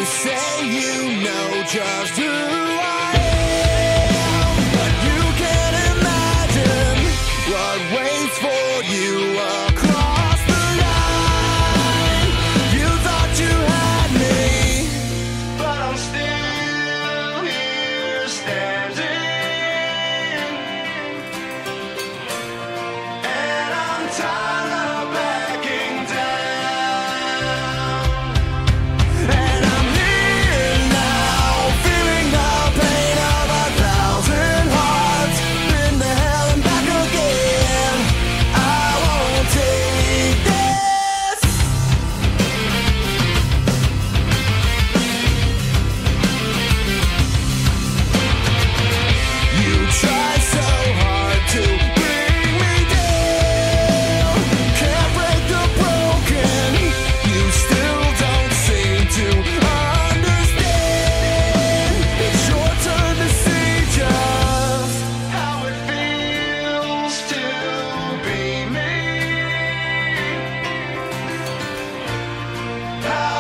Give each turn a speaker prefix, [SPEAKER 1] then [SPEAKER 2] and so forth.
[SPEAKER 1] You say you know just who I am, but you can't imagine what waits for you across the line. You thought you had me, but I'm still here standing, and I'm tired of backing down. And I'm here now, feeling the pain of 1,000 hearts. Been to hell and back again. I won't take this. You try so hard to bring me down. Can't break the broken. You still don't seem to understand. It's your turn to see just how it feels to be me. How